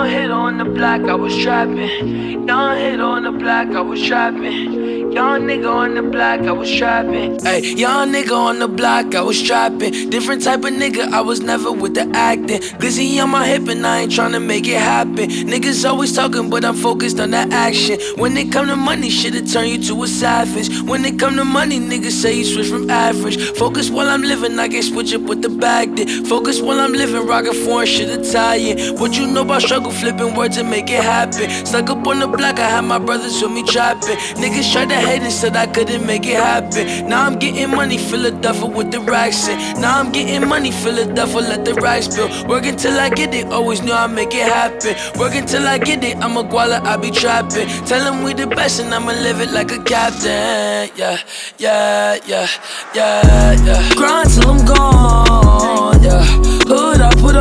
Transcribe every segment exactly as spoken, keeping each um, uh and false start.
Young hit on the block, I was trapping. Young hit on the block, I was trapping. Young nigga on the block, I was trapping. Ay, young nigga on the block, I was trapping. Different type of nigga, I was never with the acting. Glizzy on my hip and I ain't tryna make it happen. Niggas always talking, but I'm focused on that action. When it come to money, shit'll turn you to a savage. When it come to money, niggas say you switch from average. Focus while I'm living, I can switch up with the bag then. Focus while I'm living, rockin' foreign shit Italian. What you know about struggle, flipping words and make it happen. Stuck up on the block, I had my brothers with me trapping. Niggas tried to hate and said I couldn't make it happen. Now I'm getting money, fill a duffel with the racks in. Now I'm getting money, fill a duffel, let the racks build. Working till I get it, always knew I'd make it happen. Working till I get it, I'm a guala, I be trapping. Tell them we the best and I'ma live it like a captain. Yeah, yeah, yeah, yeah, yeah. Grind till I'm gone, yeah. Hood I put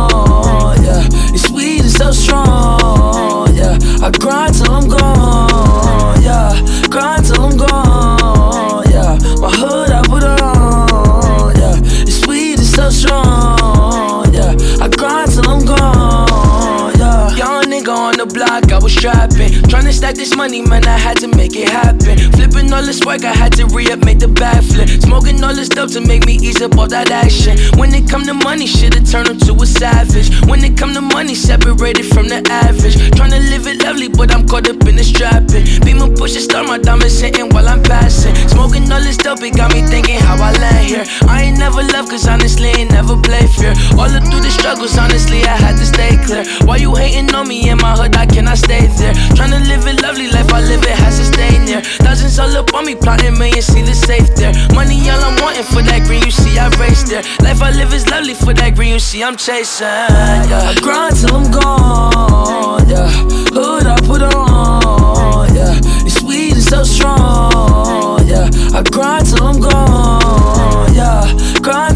on, yeah. It's sweet, it's so strong, yeah. I grind till I'm gone, yeah. Grind till I'm gone, yeah. My hood I put on, yeah. It's sweet, it's so strong, yeah. I grind till I'm gone, yeah. Young nigga on the block, I was trapping. Tryna stack this money, man, I had to make it happen. Flipping all this work, I had to re-up, make the bag flip. Smoking all this dope to make me ease up all that action. When it come to money, shit'll turn him to a savage. When it come to money, separated from the average. Tryna live it lovely, but I'm caught up in this trapping. Beamer push and start, my diamonds hitting while I'm passing. Smoking all this dope, it got me thinking how I land here. I ain't never loved, cause honestly, ain't never played fair. All up through the struggles, honestly, I had to stay clear. Why you hating on me in my hood, I cannot stay there. Tryna live it lovely, life I live it has to stay near. Thousands all up on me, plotting millions, see the safe there. Money all I'm wanting for that green, you see I race there. Life I live is lovely for that green, you see I'm chasing, yeah. I grind till I'm gone, yeah. Hood I put on, yeah. It's sweet, it's so strong, yeah. I grind till I'm gone, yeah. Grind